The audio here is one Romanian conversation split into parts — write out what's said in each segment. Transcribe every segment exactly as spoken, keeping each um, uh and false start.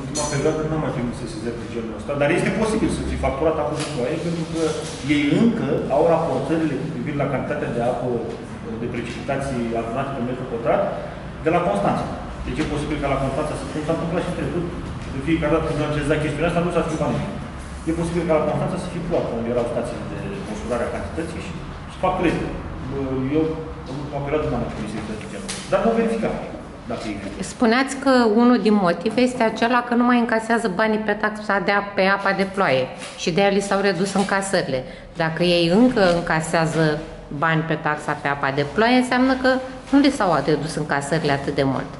ultima perioadă nu am mai primit sesizări de genul ăsta, dar este posibil să fie facturat apă de ploaie, pentru că ei încă au raportările cu privire la cantitatea de apă de precipitații adunate pe metru pătrat de la Constanța. Deci e posibil ca la Constanța să fie, s-a întâmplat și în trecut, de fiecare dată când am analizat chestiunea asta, nu s-a schimbat nimic. E posibil ca la Constanța să fie plouat, unde erau stații de măsurare a cantității și să factureze. Eu, în ultima perioadă, nu am mai primit sesizări de genul ăsta, dar vom verifica. Spuneați că unul din motive este acela că nu mai încasează banii pe taxa de apă, pe apa de ploaie și de aia li s-au redus încasările. Dacă ei încă încasează bani pe taxa pe apa de ploaie, înseamnă că nu li s-au redus încasările atât de mult.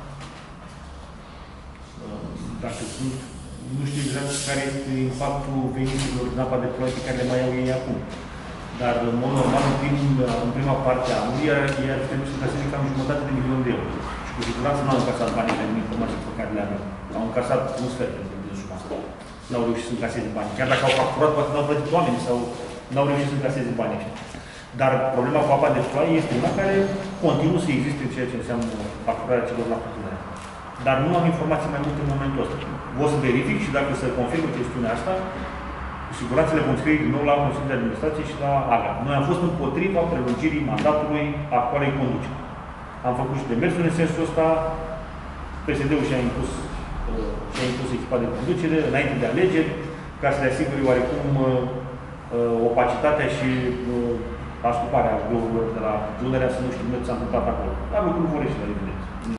Dacă nu știu exact care este impactul veniturilor din apa de ploaie pe care le mai au ei acum. Dar, în mod normal, în, prim, în prima parte a anului, ei ar trebui să încaseze cam jumătate de milion de euro. Cu siguranță nu au încasat banii pe informații pe care le aveam. Au încasat un sfert pentru desuba asta. Nu au reușit să încaseze banii. Chiar dacă au facturat, poate nu au plătit oamenii sau nu au reușit să încaseze banii ăștia. Dar problema cu apa de ploaie este una care continuă să existe în ceea ce înseamnă facturarea celor la facturare. Dar nu am informații mai multe în momentul ăsta. O să verific și dacă se confirmă chestiunea asta, cu siguranță le vom scrie din nou la Consiliul de Administrație și la A G A. Noi am fost împotriva prelungirii mandatului actualei conduceri. Am făcut și demersuri în sensul ăsta. P S D-ul și-a impus, uh, și-a impus echipa de conducere înainte de alegeri, ca să le asigure oarecum uh, opacitatea și uh, ascultarea glurilor de la Dunărea, să nu știm ce s-a întâmplat acolo. Dar lucrul vor ieși la evident.